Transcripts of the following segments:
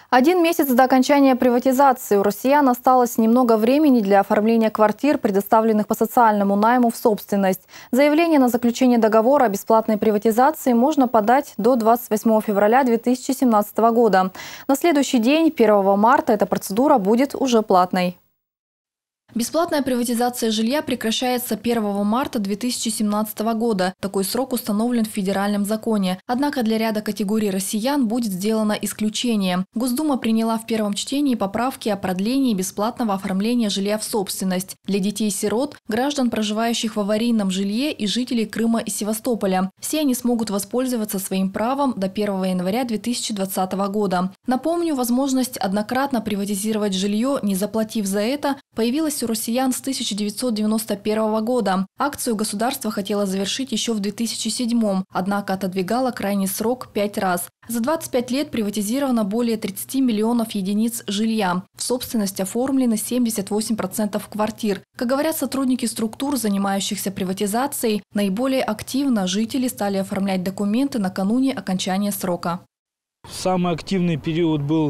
Один месяц до окончания приватизации у россиян осталось немного времени для оформления квартир, предоставленных по социальному найму в собственность. Заявление на заключение договора о бесплатной приватизации можно подать до 28 февраля 2017 года. На следующий день, 1 марта, эта процедура будет уже платной. Бесплатная приватизация жилья прекращается 1 марта 2017 года. Такой срок установлен в федеральном законе. Однако для ряда категорий россиян будет сделано исключение. Госдума приняла в первом чтении поправки о продлении бесплатного оформления жилья в собственность для детей-сирот, граждан, проживающих в аварийном жилье, и жителей Крыма и Севастополя. Все они смогут воспользоваться своим правом до 1 января 2020 года. Напомню, возможность однократно приватизировать жилье, не заплатив за это, появилась у россиян с 1991 года. Акцию государство хотело завершить еще в 2007, однако отодвигало крайний срок 5 раз. За 25 лет приватизировано более 30 миллионов единиц жилья. В собственность оформлены 78% квартир. Как говорят сотрудники структур, занимающихся приватизацией, наиболее активно жители стали оформлять документы накануне окончания срока. Самый активный период был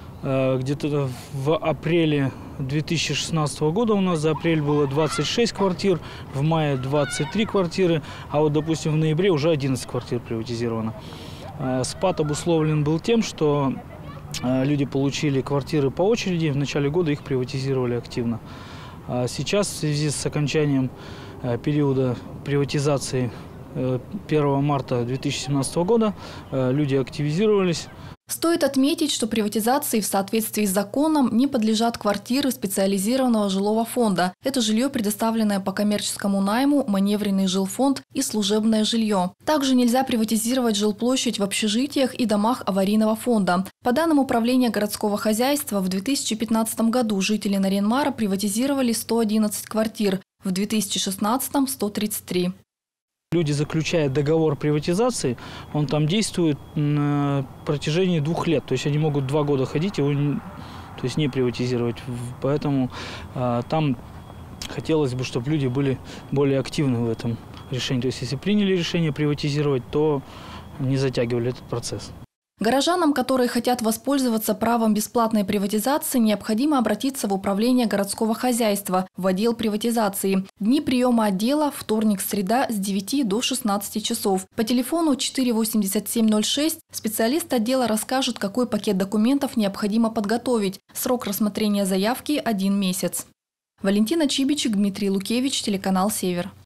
где-то в апреле 2016 года. У нас за апрель было 26 квартир, в мае 23 квартиры, а вот, допустим, в ноябре уже 11 квартир приватизировано. Спад обусловлен был тем, что люди получили квартиры по очереди, в начале года их приватизировали активно. Сейчас в связи с окончанием периода приватизации 1 марта 2017 года люди активизировались. Стоит отметить, что приватизации в соответствии с законом не подлежат квартиры специализированного жилого фонда. Это жилье, предоставленное по коммерческому найму, маневренный жилфонд и служебное жилье. Также нельзя приватизировать жилплощадь в общежитиях и домах аварийного фонда. По данным Управления городского хозяйства, в 2015 году жители Нарьян-Мара приватизировали 111 квартир, в 2016 – 133. Люди заключают договор приватизации, он там действует на протяжении 2 лет. То есть они могут 2 года ходить, его не приватизировать. Поэтому там хотелось бы, чтобы люди были более активны в этом решении. То есть если приняли решение приватизировать, то не затягивали этот процесс. Горожанам, которые хотят воспользоваться правом бесплатной приватизации, необходимо обратиться в Управление городского хозяйства, в отдел приватизации. Дни приема отдела – вторник-среда с 9 до 16 часов. По телефону 48706 специалист отдела расскажет, какой пакет документов необходимо подготовить. Срок рассмотрения заявки – 1 месяц. Валентина Чибичек, Дмитрий Лукевич, телеканал «Север».